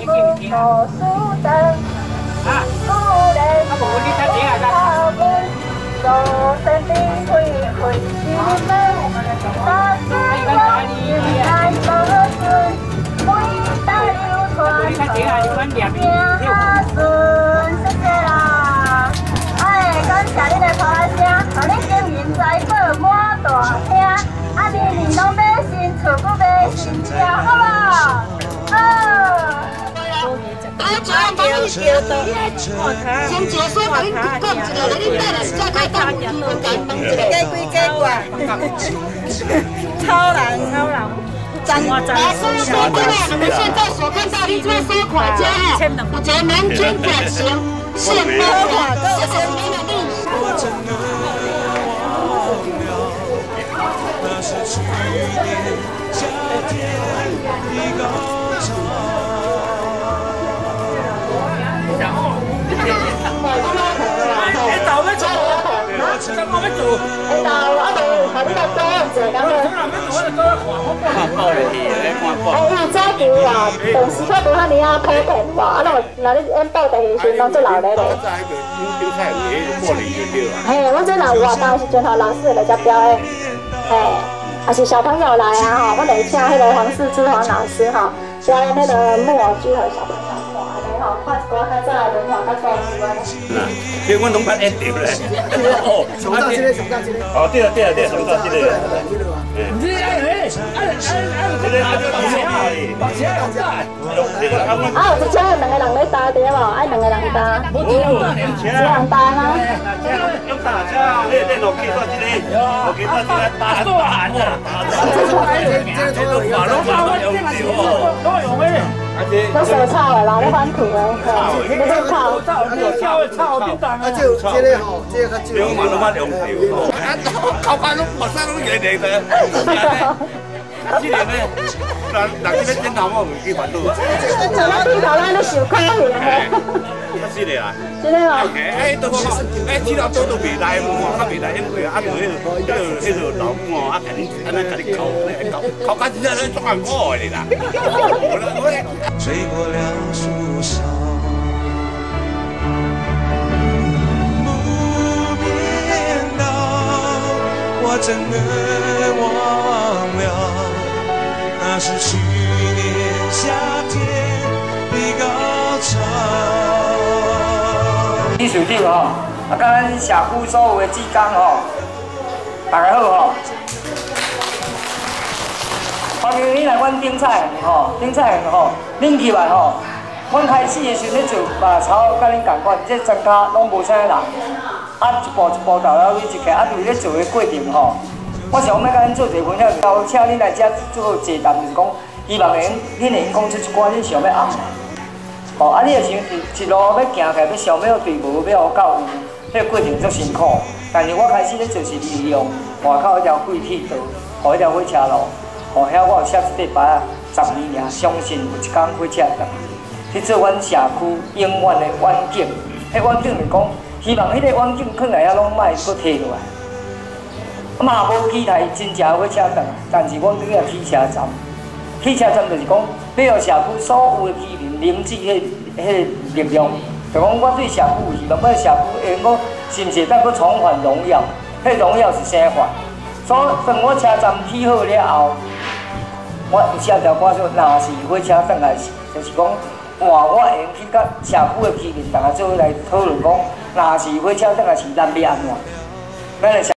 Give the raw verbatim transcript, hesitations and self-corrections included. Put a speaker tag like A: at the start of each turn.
A: 无输阵。啊！啊无你睇點啊？做身邊開開心門，大家有緣來保存，每代流傳，命下順，謝謝啦！哎，感謝你的拍聲，讓你經營財寶滿大廳，啊年年攏買新厝，佫買新車，好無？好。 啊，这样把你钓到，先结束，把你讲一个，来你带来再开单，问单帮一个。加几加挂，超人，超人，真哇真。来，所有观众啊，你们现在所看到的这三款家哈，我觉得南京转型现包款，谢谢你们的。我真的忘了，那是去年夏天的高潮。 你豆咩做？咁我咩做？你豆我哋喺呢度多謝咁樣。看報嚟嘅，看報。哎，早叫話電視台對下你啊普遍話，啊，嗱嗱你演報地時陣，即老咧咧。嘿，我即老話當時陣候老師來遮表演，嘿，還是小朋友來啊吼，我嚟請迄個黃世之黃老師吼，表演迄個木偶劇和小朋友。 哦，看一個較早的文化較早時個。啊，其實阮攏捌演着咧。哦，上早即個，上早即個。哦，對啦，對啦，對，上早即個。唔知哎哎哎哎哎，這個啊，白車啊，白車咁大。啊，有一車有兩個人咧搭對無？愛兩個人搭。冇只人搭嗎？用大車，你你落去到這裡，落去到這裡搭搭啊。這個這個馬路馬路有有有咩？ 都手抄的啦，你反土的，你都抄，抄抄邊檔啊？啊，就這個吼，這個較少。兩萬都乜兩條，啊，靠翻都學生都贏你嘅。這個呢，嗱嗱，這邊鏡頭我唔記得到。做乜鏡頭咧？你小看佢。這個啊。這個啊。誒，到我誒，知道到到未來，我較未來，因為啊，迄個迄個迄個老母哦，啊，甲你安尼甲你扣扣扣緊，真係做緊我嚟啦。吹過了樹梢，不變道，我真的忘了，那是去年夏天的高潮。艺術條吼，啊，甲咱社區所有的志工吼，大家好吼。 歡迎你來阮頂菜吼，頂菜吼，恁起來吼，阮開始的時陣咧做嘛草，甲恁共款，這莊家攏無啥人，啊一步一步到了你一個，啊對咧做的過程吼，我想要甲恁做一個分享，邀請恁來遮做坐談，就是講，希望恁恁會講出一寡恁想要學，吼，啊你若想一一路要行起來，要想要隊伍，要學到有，迄個過程足辛苦，但是我開始咧就是利用外口迄條廢鐵道，和迄條火車路。 哦，遐我有寫一塊牌啊，十年爾，相信有一天火車會去做阮社區永遠的遠景。迄遠景就是講，希望迄個遠景囥來遐攏莫佫摕落來。啊嘛無期待真正火車站，但是阮去遐汽車站，汽車站就是講，要互社區所有的居民凝聚迄迄個力量，就講我對社區有希望，我社區會講是毋是當佫重返榮耀？迄榮耀是啥法？所以當我車站起好了後。 我有寫條歌說，若是火車轉來，就是講，哇！我會去甲社區的居民大家做伙來討論講，若是火車轉來是咱要安怎？咱來。